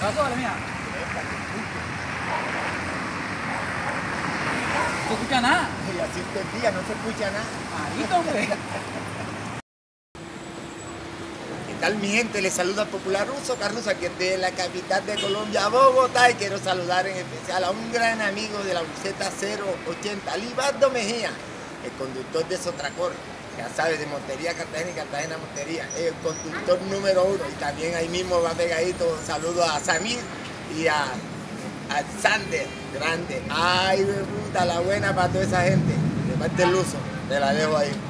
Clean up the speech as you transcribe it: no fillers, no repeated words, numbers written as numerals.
pasó, vale, mía? ¿No se escucha nada? Y así te día, no se escucha nada. Marito, hombre. ¿Qué tal, mi gente? Les saluda el popular ruso Carlos, aquí de la capital de Colombia, Bogotá, y quiero saludar en especial a un gran amigo de la buseta 080, Libardo Mejía, el conductor de Sotracor, ya sabes, de Montería, Cartagena y Cartagena, Montería, el conductor número 1, y también ahí mismo va pegadito un saludo a Samir y a Sander, grande. Ay, de puta, la buena para toda esa gente. De parte del uso, te la dejo ahí.